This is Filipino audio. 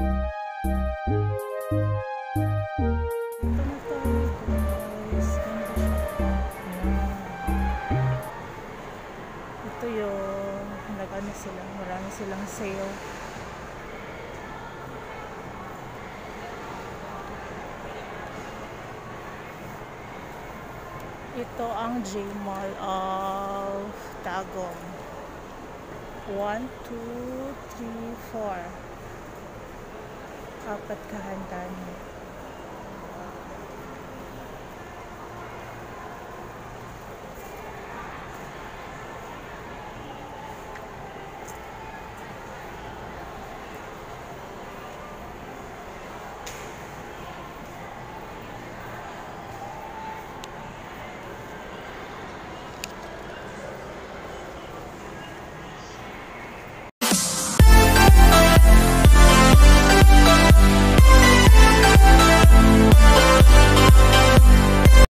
Ito yung nag-ano sila, marami silang sale. Ito ang GMall of Tagum. 1, 2, 3, 4. Apat kahandan.